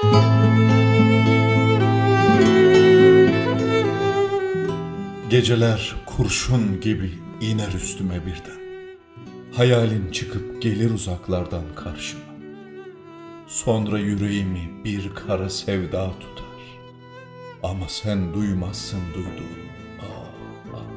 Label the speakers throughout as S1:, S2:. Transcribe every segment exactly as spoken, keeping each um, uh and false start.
S1: Geceler kurşun gibi iner üstüme birden. Hayalin çıkıp gelir uzaklardan karşıma. Sonra yüreğimi bir kara sevda tutar. Ama sen duymazsın duyduğumu. Ah, ah.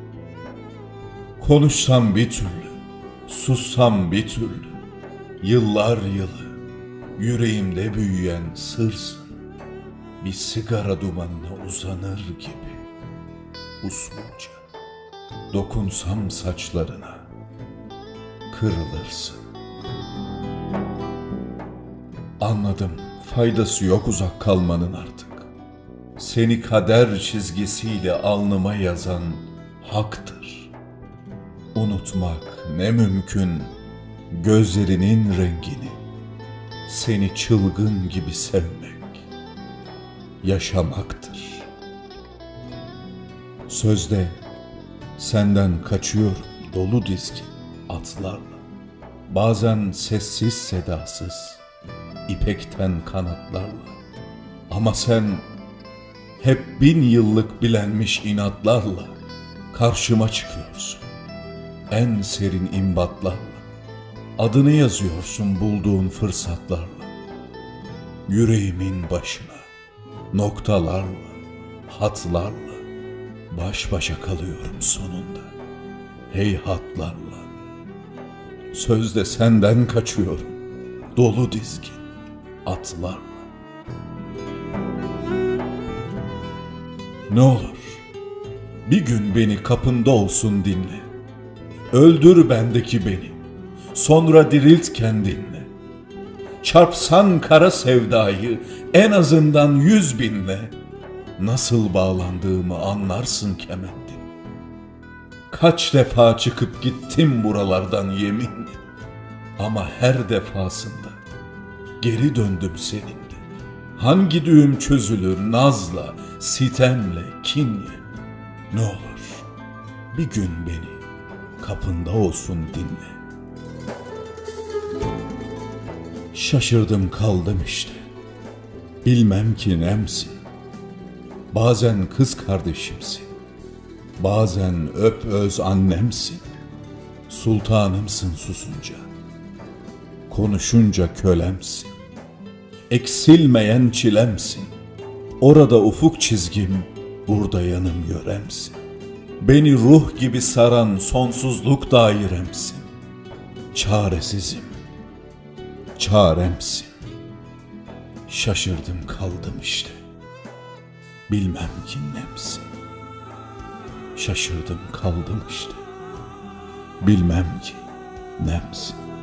S1: Konuşsam bir türlü, sussam bir türlü. Yıllar yılı yüreğimde büyüyen sırsın. Bir sigara dumanına uzanır gibi. Usulca dokunsam saçlarına kırılırsın. Anladım, faydası yok uzak kalmanın artık. Seni kader çizgisiyle alnıma yazan haktır. Unutmak ne mümkün gözlerinin rengini. Seni çılgın gibi sevmek yaşamaktır. Sözde senden kaçıyorum dolu dizgin atlarla. Bazen sessiz sedasız ipekten kanatlarla. Ama sen hep bin yıllık bilenmiş inatlarla karşıma çıkıyorsun. En serin imbatlarla adını yazıyorsun bulduğun fırsatlarla. Yüreğimin başına noktalarla, hatlarla baş başa kalıyorum sonunda, heyhatlarla. Sözde senden kaçıyorum, dolu dizgin atlarla. Ne olur, bir gün beni kapında olsun dinle. Öldür bendeki beni, sonra dirilt kendinle. Çarpsan kara sevdayı en azından yüz binle. Nasıl bağlandığımı anlarsın kemendin. Kaç defa çıkıp gittim buralardan yeminle. Ama her defasında geri döndüm seninle. Hangi düğüm çözülür nazla, sitemle, kinle. Ne olur bir gün beni kapında olsun dinle. Şaşırdım kaldım işte. Bilmem ki nemsin. Bazen kız kardeşimsin, bazen öp öz annemsin. Sultanımsın susunca, konuşunca kölemsin. Eksilmeyen çilemsin, orada ufuk çizgim, burada yanım yöremsin. Beni ruh gibi saran sonsuzluk dairemsin. Çaresizim, çaremsin. Şaşırdım kaldım işte. Bilmem ki nemsin. Şaşırdım kaldım işte. Bilmem ki nemsin.